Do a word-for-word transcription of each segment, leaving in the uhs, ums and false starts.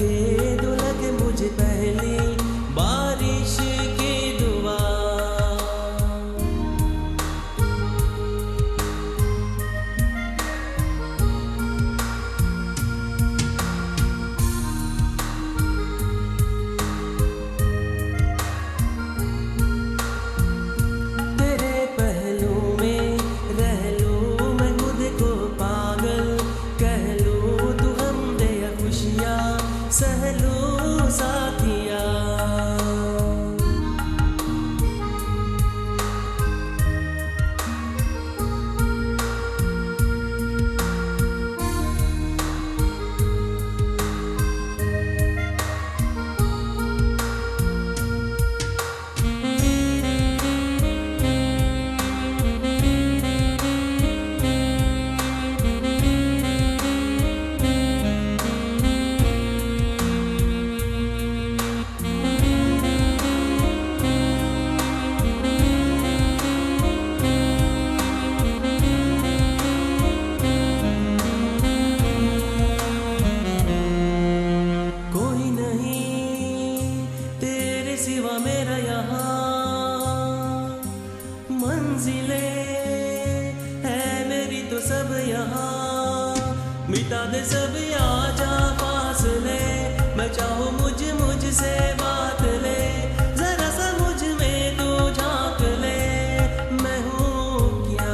के दो लगे मुझे पहली बारिश की दुआ। तेरे पहलू में रह लूं मैं खुद को पागल, कह लूं तू हमदे या खुशियाँ सह लूं साथिया। कोई नहीं तेरे सिवा मेरा यहाँ, मंजिलें है मेरी तो सब यहाँ। मिटा दे सब आजा फासले, मैं चाहूँ मुझ मुझसे बात ले, जरा सा मुझ में तू झांक ले, मैं हूँ क्या।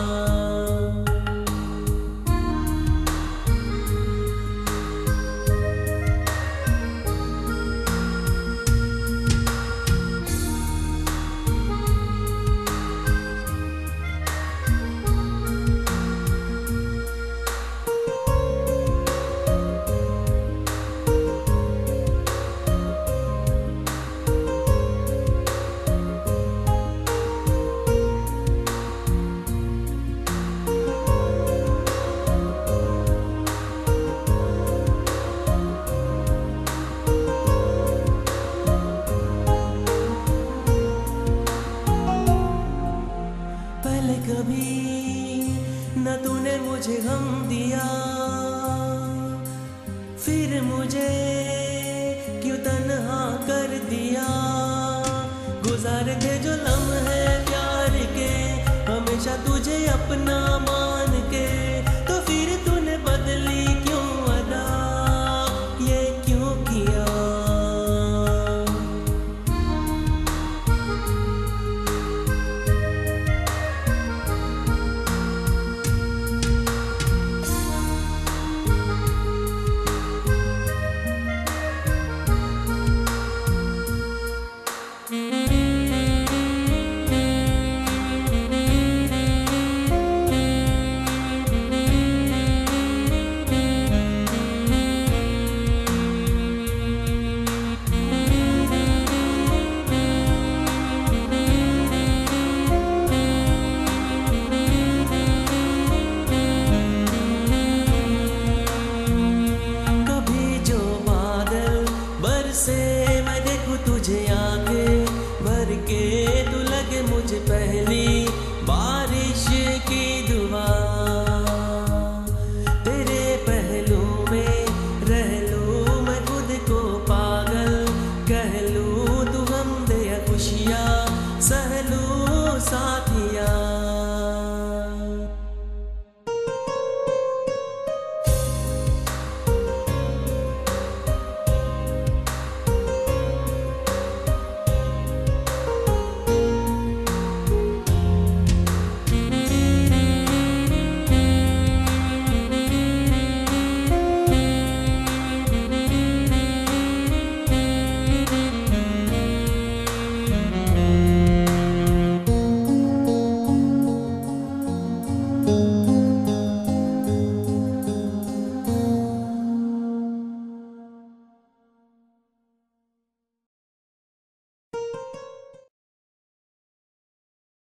पहले कभी न तूने मुझे गम दिया, फिर मुझे